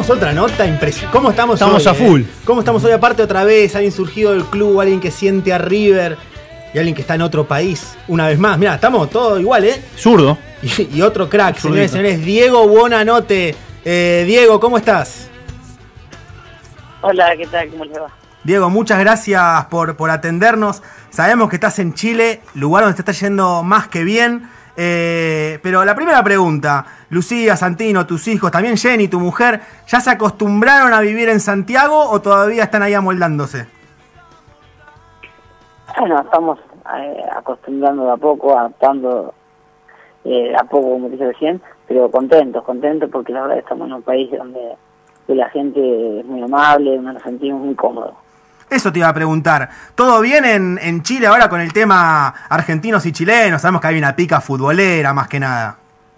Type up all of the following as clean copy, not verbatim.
tenemos otra nota impresionante. ¿Cómo estamos hoy? Estamos a full. ¿Cómo estamos hoy? Aparte otra vez, alguien surgido del club, alguien que siente a River y alguien que está en otro país una vez más. Mirá, estamos todos igual, ¿eh? Zurdo. Y otro crack, Zurdito. señores, Diego Buonanotte. Diego, ¿cómo estás? Hola, ¿qué tal? ¿Cómo les va? Diego, muchas gracias por atendernos. Sabemos que estás en Chile, lugar donde te está yendo más que bien. Pero la primera pregunta, Lucía, Santino, tus hijos, también Jenny, tu mujer, ¿ya se acostumbraron a vivir en Santiago o todavía están ahí amoldándose? Bueno, estamos acostumbrando de a poco, adaptando de a poco, como dije recién, pero contentos porque la verdad estamos en un país donde la gente es muy amable, nos sentimos muy cómodos. Eso te iba a preguntar. ¿Todo bien en Chile ahora con el tema argentinos y chilenos? Sabemos que hay una pica futbolera más que nada.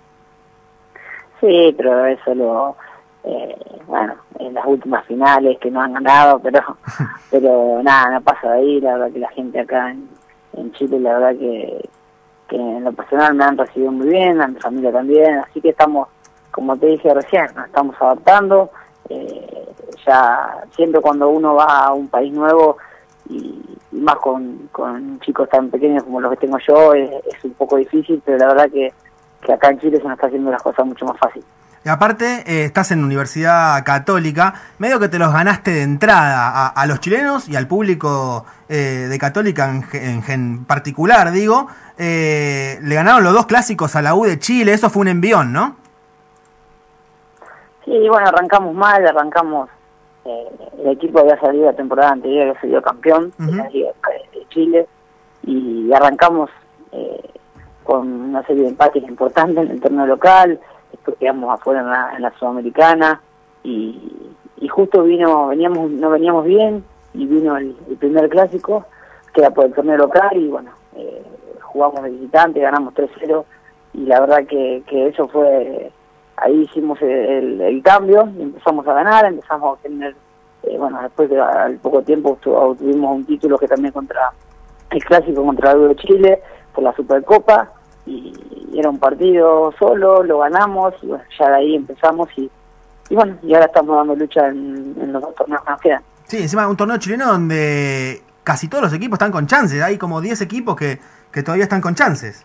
Sí, pero es solo, bueno, en las últimas finales que no han ganado, pero nada, no pasa de ahí. La verdad que la gente acá en Chile, la verdad que en lo personal me han recibido muy bien, a mi familia también, así que estamos, como te dije recién, nos estamos adaptando. Ya siempre cuando uno va a un país nuevo y más con chicos tan pequeños como los que tengo yo, es un poco difícil, pero la verdad que acá en Chile se nos está haciendo las cosas mucho más fácil. Y aparte, estás en Universidad Católica, medio que te los ganaste de entrada a los chilenos y al público de Católica en particular, digo. Le ganaron los dos clásicos a la U de Chile, eso fue un envión, ¿no? Sí, bueno, arrancamos mal, el equipo había salido la temporada anterior, había salido campeón de la Liga de Chile, y arrancamos con una serie de empates importantes en el torneo local, después quedamos afuera en la Sudamericana, y justo no veníamos bien, y vino el primer clásico, que era por el torneo local, y bueno, jugamos de visitante, ganamos 3-0, y la verdad que eso fue... Ahí hicimos el cambio y empezamos a ganar, empezamos a obtener, bueno, después de al poco tiempo obtuvimos un título que también contra el clásico contra el U de Chile por la Supercopa, y era un partido solo, lo ganamos, y bueno, ya de ahí empezamos y bueno, y ahora estamos dando lucha en los dos torneos que nos quedan. Sí, encima un torneo chileno donde casi todos los equipos están con chances, hay como 10 equipos que todavía están con chances.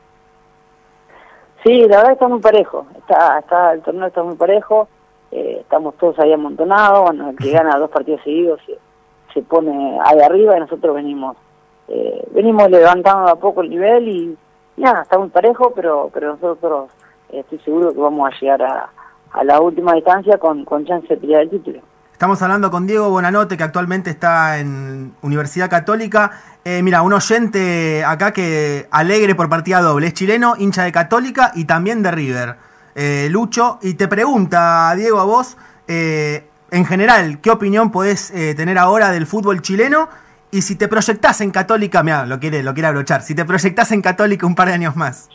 Sí, la verdad está muy parejo, el torneo está muy parejo, estamos todos ahí amontonados, bueno, el que gana 2 partidos seguidos se pone ahí arriba, y nosotros venimos levantando a poco el nivel, y nada, está muy parejo, pero nosotros estoy seguro que vamos a llegar a la última distancia con chance de pelear el título. Estamos hablando con Diego Buonanotte, que actualmente está en Universidad Católica. Mira, un oyente acá que alegre por partida doble, es chileno, hincha de Católica y también de River, Lucho, y te pregunta, Diego, a vos, en general, ¿qué opinión podés tener ahora del fútbol chileno? Y si te proyectás en Católica, mira, lo quiere abrochar, si te proyectás en Católica un par de años más.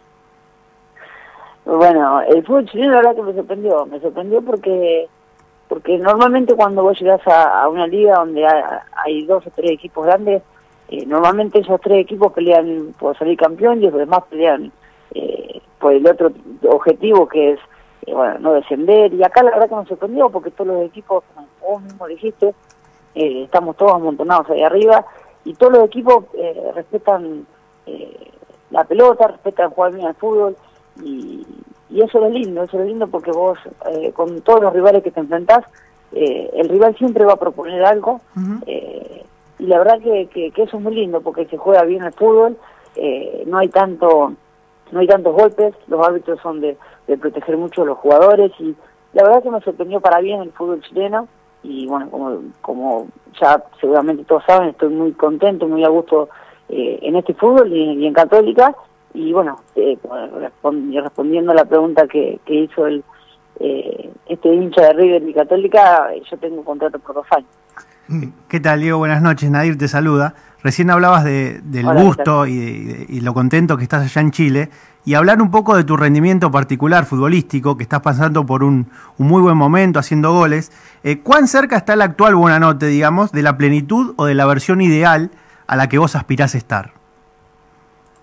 Bueno, el fútbol chileno la verdad que me sorprendió porque normalmente cuando vos llegás a una liga donde hay 2 o 3 equipos grandes, normalmente esos 3 equipos pelean por salir campeón y los demás pelean por el otro objetivo, que es bueno, no descender. Y acá la verdad que me sorprendió porque todos los equipos, como vos mismo dijiste, estamos todos amontonados ahí arriba, y todos los equipos respetan la pelota, respetan jugar bien al fútbol, y eso es lindo porque vos con todos los rivales que te enfrentás, el rival siempre va a proponer algo, y la verdad que eso es muy lindo porque se juega bien el fútbol, no hay tantos golpes, los árbitros son de proteger mucho a los jugadores, y la verdad que me sorprendió para bien el fútbol chileno, y bueno, como ya seguramente todos saben, estoy muy contento, muy a gusto en este fútbol y en Católica. Y bueno, respondiendo a la pregunta que hizo este hincha de River y Católica, yo tengo un contrato por 2 años. ¿Qué tal, Diego? Buenas noches, Nadir te saluda. Recién hablabas del Hola, gusto y lo contento que estás allá en Chile, y hablar un poco de tu rendimiento particular futbolístico, que estás pasando por un muy buen momento, haciendo goles. ¿Cuán cerca está el actual Buonanotte, digamos, de la plenitud o de la versión ideal a la que vos aspirás a estar?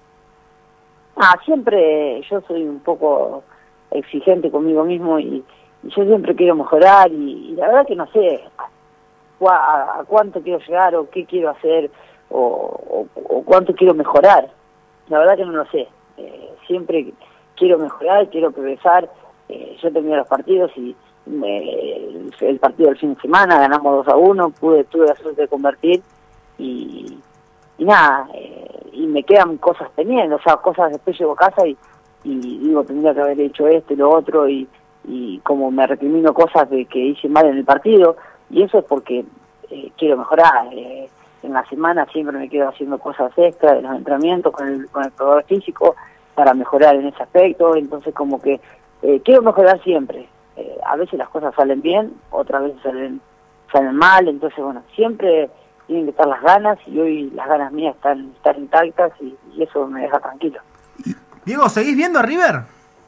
Siempre yo soy un poco exigente conmigo mismo, y yo siempre quiero mejorar y la verdad que no sé a cuánto quiero llegar o qué quiero hacer o cuánto quiero mejorar. La verdad que no lo sé. Siempre quiero mejorar, quiero progresar. Yo terminé los partidos y el partido del fin de semana ganamos 2-1, tuve la suerte de convertir y nada, y me quedan cosas pendientes, o sea, cosas después llego a casa y digo, tendría que haber hecho esto y lo otro y como me recrimino cosas de que hice mal en el partido, y eso es porque quiero mejorar. En la semana siempre me quedo haciendo cosas extra de los entrenamientos con el preparador físico para mejorar en ese aspecto, entonces como que quiero mejorar siempre. A veces las cosas salen bien, otras veces salen mal, entonces bueno, siempre tienen que estar las ganas y hoy las ganas mías están intactas y eso me deja tranquilo. Diego, ¿seguís viendo a River?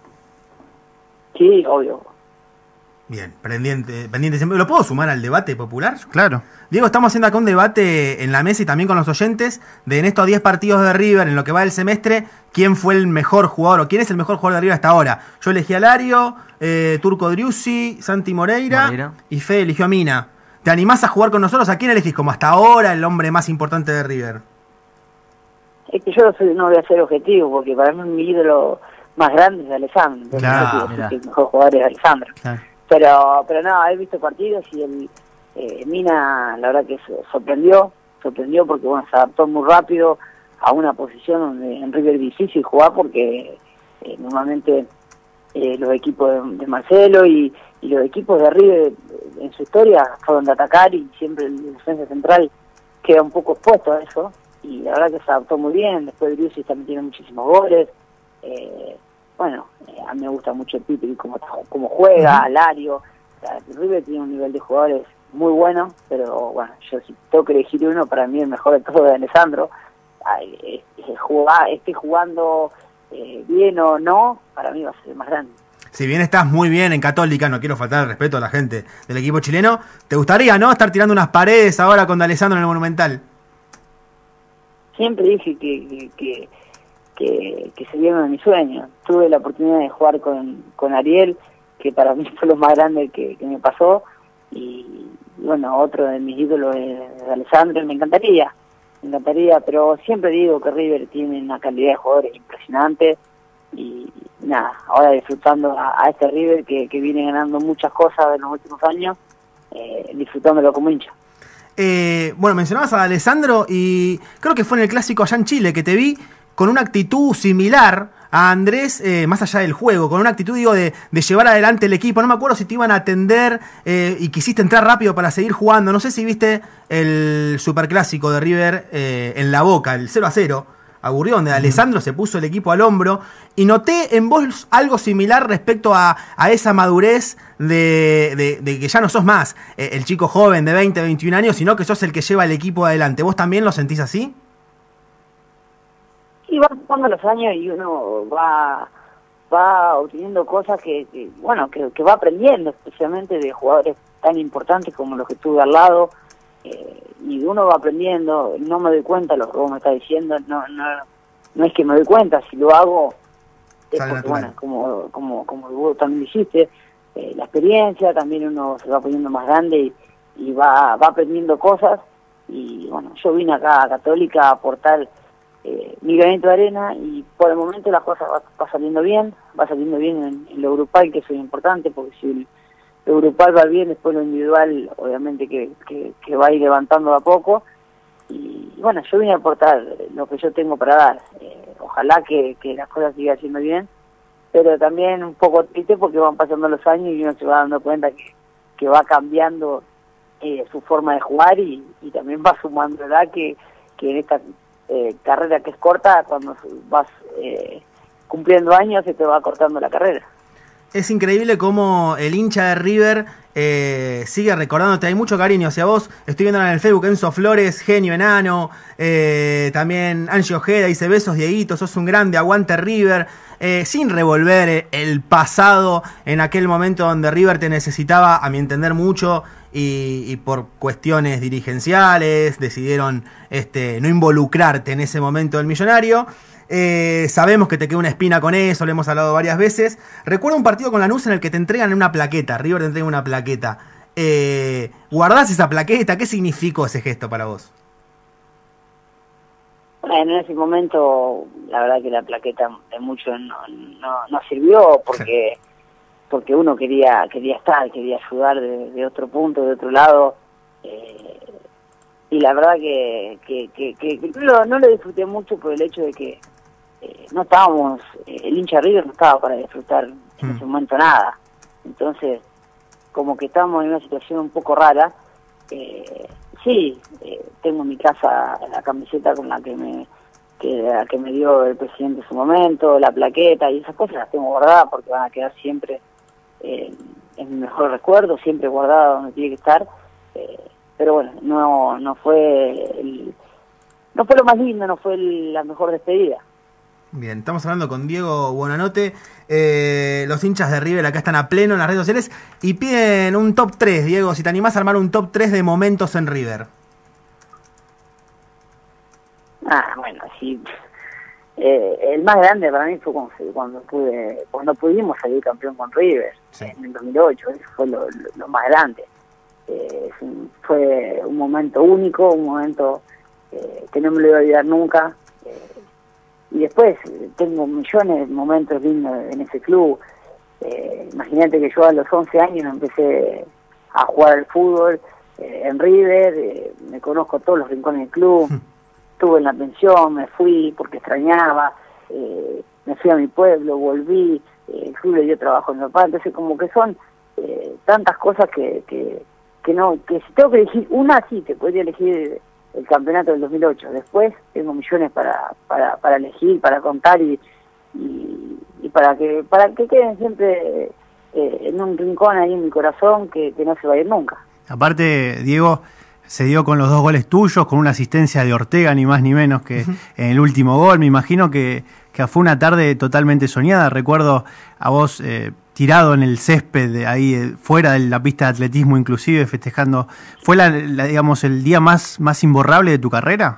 Sí, obvio. Bien, pendiente siempre. ¿Lo puedo sumar al debate popular? Claro. Diego, estamos haciendo acá un debate en la mesa y también con los oyentes de en estos 10 partidos de River, en lo que va del semestre, quién fue el mejor jugador o quién es el mejor jugador de River hasta ahora. Yo elegí a Lario, Turco Driussi, Santi Moreira y Fede eligió a Mina. ¿Te animás a jugar con nosotros? ¿A quién elegís como hasta ahora el hombre más importante de River? Es que yo no voy a ser objetivo, porque para mí mi ídolo más grande es Alessandro. Entonces Claro, no que el mejor jugador es Alessandro. Claro. Pero no, he visto partidos y Mina, la verdad que sorprendió porque bueno, se adaptó muy rápido a una posición donde en River es difícil jugar porque normalmente los equipos de Marcelo y los equipos de River en su historia fueron de atacar y siempre el defensa central queda un poco expuesto a eso y la verdad que se adaptó muy bien. Después Driussi también tiene muchísimos goles. A mí me gusta mucho el Pipi como juega, Lario. O sea, River tiene un nivel de jugadores muy bueno, pero bueno, yo si tengo que elegir uno, para mí el mejor de todos es Alessandro. Esté jugando bien o no, para mí va a ser el más grande. Si bien estás muy bien en Católica, no quiero faltar el respeto a la gente del equipo chileno, ¿te gustaría, no, estar tirando unas paredes ahora con Alessandro en el Monumental? Siempre dije que sería uno de mis sueños. Tuve la oportunidad de jugar con Ariel, que para mí fue lo más grande que me pasó, y bueno, otro de mis ídolos es Alessandro, me encantaría, pero siempre digo que River tiene una calidad de jugadores impresionante, y nada, ahora disfrutando a este River que viene ganando muchas cosas en los últimos años, disfrutándolo como hincha. Bueno, mencionabas a Alessandro y creo que fue en el clásico allá en Chile que te vi con una actitud similar a Andrés, más allá del juego, con una actitud, digo, de llevar adelante el equipo. No me acuerdo si te iban a atender y quisiste entrar rápido para seguir jugando. No sé si viste el superclásico de River en La Boca, el 0-0, aburrido, donde Alessandro se puso el equipo al hombro. Y noté en vos algo similar respecto a esa madurez de que ya no sos más el chico joven de 20, 21 años, sino que sos el que lleva el equipo adelante. ¿Vos también lo sentís así? Y van pasando los años y uno va obteniendo cosas que va aprendiendo, especialmente de jugadores tan importantes como los que tuve al lado, y uno va aprendiendo. No me doy cuenta de lo que vos me estás diciendo, no es que me doy cuenta, si lo hago es porque, bueno, como vos también dijiste, la experiencia, también uno se va poniendo más grande y va aprendiendo cosas, y bueno, yo vine acá a Católica a aportar mi granito de arena, y por el momento las cosas va saliendo bien en lo grupal, que eso es importante, porque si lo grupal va bien, después lo individual obviamente que va a ir levantando de a poco, y bueno, yo vine a aportar lo que yo tengo para dar. Ojalá que las cosas sigan haciendo bien, pero también un poco triste porque van pasando los años y uno se va dando cuenta que va cambiando su forma de jugar, y también va sumando edad que en esta carrera que es corta, cuando vas cumpliendo años se te va cortando la carrera. Es increíble cómo el hincha de River sigue recordándote. Hay mucho cariño hacia vos. Estoy viendo en el Facebook Enzo Flores, genio enano. También Angie Ojeda dice: besos, Dieguito, sos un grande, aguante River. Sin revolver el pasado en aquel momento donde River te necesitaba, a mi entender, mucho, y por cuestiones dirigenciales decidieron no involucrarte en ese momento del millonario. Sabemos que te queda una espina con eso, lo hemos hablado varias veces. Recuerdo un partido con Lanús en el que te entregan una plaqueta, River te entrega una plaqueta. ¿Guardás esa plaqueta? ¿Qué significó ese gesto para vos? Bueno, en ese momento, la verdad que la plaqueta de mucho no sirvió porque uno quería estar, quería ayudar de otro punto, de otro lado. Y la verdad que no lo disfruté mucho por el hecho de que no estábamos, el hincha River no estaba para disfrutar en ese momento nada. Entonces, como que estábamos en una situación un poco rara. Sí, tengo en mi casa la camiseta con la que me dio el presidente en su momento, la plaqueta y esas cosas las tengo guardadas porque van a quedar siempre en mi mejor recuerdo, siempre guardada donde tiene que estar. Pero bueno, no fue lo más lindo, no fue la mejor despedida. Bien, estamos hablando con Diego Buonanotte. Los hinchas de River acá están a pleno en las redes sociales y piden un top 3, Diego, si te animás a armar un top 3 de momentos en River. Bueno, sí. El más grande para mí fue cuando pudimos salir campeón con River, sí, en el 2008. Eso fue lo más grande. Fue un momento único, un momento que no me lo voy a olvidar nunca. Y después tengo millones de momentos lindos en ese club. Imagínate que yo a los 11 años empecé a jugar al fútbol en River. Me conozco todos los rincones del club. Estuve en la pensión, me fui porque extrañaba. Me fui a mi pueblo, volví. El club le dio trabajo a mi papá. Entonces como que son tantas cosas que si tengo que elegir una, sí, te podría elegir el campeonato del 2008. Después tengo millones para elegir, para contar y para que queden siempre en un rincón ahí en mi corazón que no se va a ir nunca. Aparte, Diego, se dio con los 2 goles tuyos, con una asistencia de Ortega, ni más ni menos que en el último gol. Me imagino que fue una tarde totalmente soñada. Recuerdo a vos tirado en el césped, ahí fuera de la pista de atletismo inclusive, festejando. ¿Fue digamos, el día más imborrable de tu carrera?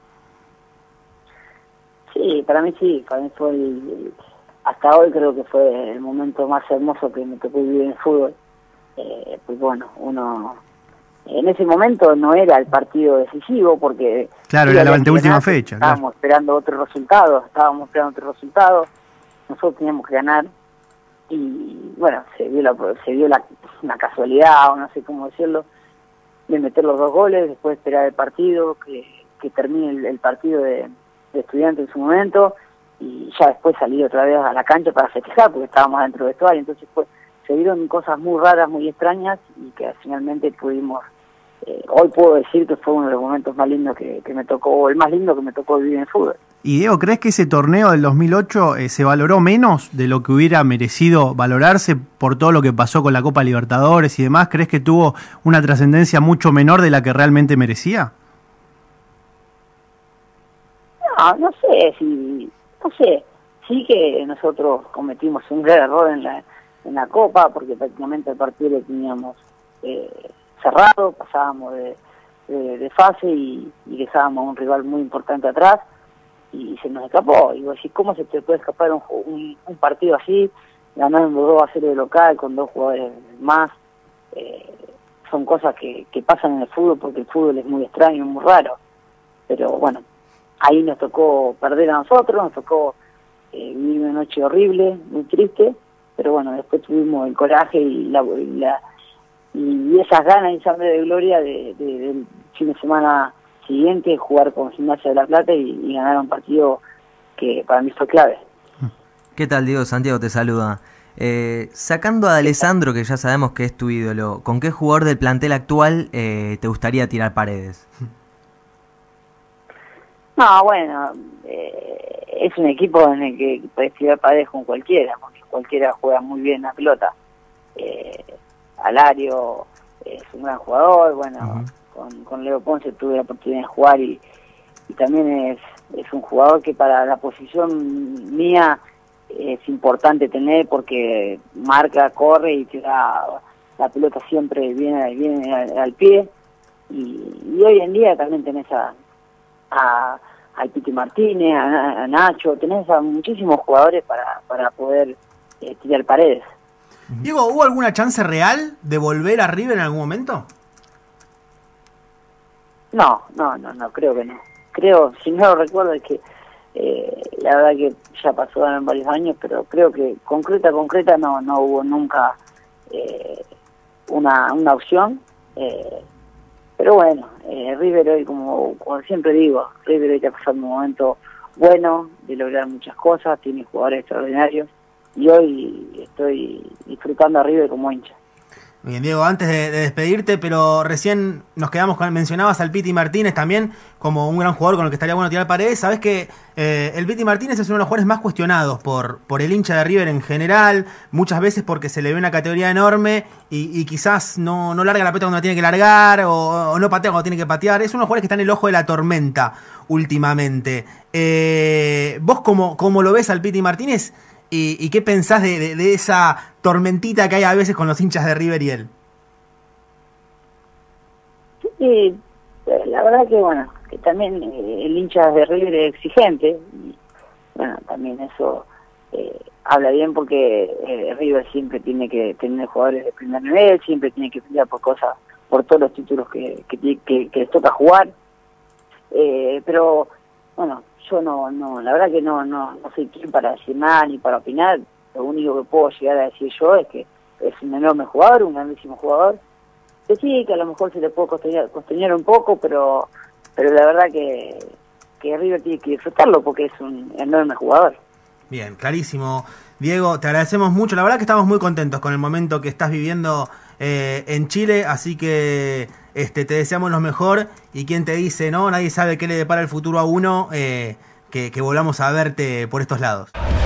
Sí, para mí sí. Para mí fue hasta hoy creo que fue el momento más hermoso que me tocó vivir en el fútbol. Pues bueno, uno en ese momento no era el partido decisivo porque... Claro, era la anteúltima fecha. Estábamos esperando otro resultado, nosotros teníamos que ganar y bueno, se dio la casualidad, o no sé cómo decirlo, de meter los 2 goles, después esperar el partido, que termine el partido de Estudiantes en su momento y ya después salir otra vez a la cancha para festejar porque estábamos dentro del vestuario. Entonces se dieron cosas muy raras, muy extrañas y que finalmente pudimos... hoy puedo decir que fue uno de los momentos más lindos que me tocó, o el más lindo que me tocó vivir en el fútbol. Y Diego, ¿crees que ese torneo del 2008 se valoró menos de lo que hubiera merecido valorarse por todo lo que pasó con la Copa Libertadores y demás? ¿Crees que tuvo una trascendencia mucho menor de la que realmente merecía? No sé. Sí que nosotros cometimos un gran error en la Copa porque prácticamente el partido lo teníamos cerrado, pasábamos de fase y dejábamos a un rival muy importante atrás y se nos escapó. Y vos decís, ¿cómo se te puede escapar un partido así, ganando 2-0 de local con 2 jugadores más? Son cosas que pasan en el fútbol porque el fútbol es muy extraño, muy raro. Pero bueno, ahí nos tocó perder a nosotros, nos tocó vivir una noche horrible, muy triste, pero bueno, después tuvimos el coraje y esas ganas y esa hambre de gloria del fin de semana siguiente, jugar con Gimnasia de La Plata y ganar un partido que para mí fue clave. ¿Qué tal, Diego? Santiago te saluda. Sacando a Alessandro, que ya sabemos que es tu ídolo, ¿con qué jugador del plantel actual te gustaría tirar paredes? No, bueno, es un equipo en el que puedes tirar paredes con cualquiera, porque cualquiera juega muy bien la pelota. Alario es un gran jugador, bueno, con Leo Ponce tuve la oportunidad de jugar y también es un jugador que para la posición mía es importante tener porque marca, corre y tira la pelota siempre viene al pie y hoy en día también tenés a al Piti Martínez, a Nacho, tenés a muchísimos jugadores para poder tirar paredes. Diego, ¿hubo alguna chance real de volver a River en algún momento? No, creo que no. Creo, si no lo recuerdo, es que la verdad que ya pasaron varios años, pero creo que concreta no hubo nunca una opción. Pero bueno, River hoy, como siempre digo, River hoy está pasando un momento bueno de lograr muchas cosas, tiene jugadores extraordinarios y hoy estoy disfrutando a River como hincha. Bien, Diego, antes de despedirte, pero recién nos quedamos con, mencionabas al Piti Martínez también como un gran jugador con el que estaría bueno tirar paredes. Sabés que el Piti Martínez es uno de los jugadores más cuestionados por el hincha de River en general, muchas veces porque se le ve una categoría enorme y quizás no larga la pelota cuando la tiene que largar o no patea cuando tiene que patear. Es uno de los jugadores que está en el ojo de la tormenta últimamente. ¿Vos cómo lo ves al Piti Martínez? ¿Y qué pensás de esa tormentita que hay a veces con los hinchas de River y él? Sí, la verdad que bueno, que también el hincha de River es exigente y bueno, también eso habla bien porque River siempre tiene que tener jugadores de primer nivel, siempre tiene que pelear por cosas, por todos los títulos que les toca jugar, pero bueno, yo no, la verdad que no soy quien para decir nada ni para opinar. Lo único que puedo llegar a decir yo es que es un enorme jugador, un grandísimo jugador. Que sí, que a lo mejor se le puede costeñar un poco, pero la verdad que River tiene que disfrutarlo porque es un enorme jugador. Bien, clarísimo. Diego, te agradecemos mucho. La verdad que estamos muy contentos con el momento que estás viviendo en Chile, así que te deseamos lo mejor. Y quien te dice, ¿no? Nadie sabe qué le depara el futuro a uno, que volvamos a verte por estos lados.